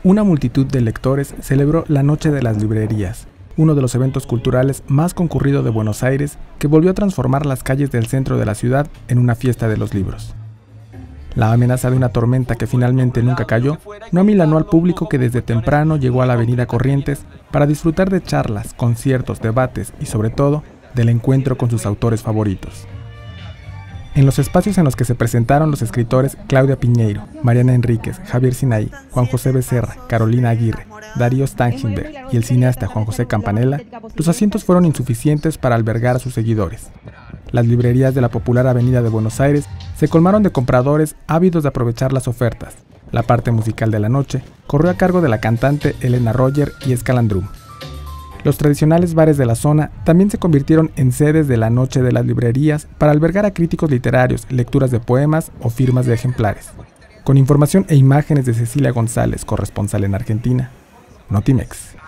Una multitud de lectores celebró la Noche de las Librerías, uno de los eventos culturales más concurridos de Buenos Aires, que volvió a transformar las calles del centro de la ciudad en una fiesta de los libros. La amenaza de una tormenta que finalmente nunca cayó no amilanó al público que desde temprano llegó a la avenida Corrientes para disfrutar de charlas, conciertos, debates y sobre todo del encuentro con sus autores favoritos. En los espacios en los que se presentaron los escritores Claudia Piñeiro, Mariana Enríquez, Javier Sinaí, Juan José Becerra, Carolina Aguirre, Darío Stangenberg y el cineasta Juan José Campanella, los asientos fueron insuficientes para albergar a sus seguidores. Las librerías de la popular avenida de Buenos Aires se colmaron de compradores ávidos de aprovechar las ofertas. La parte musical de la noche corrió a cargo de la cantante Elena Roger y Escalandrum. Los tradicionales bares de la zona también se convirtieron en sedes de la Noche de las Librerías para albergar a críticos literarios, lecturas de poemas o firmas de ejemplares. Con información e imágenes de Cecilia González, corresponsal en Argentina, Notimex.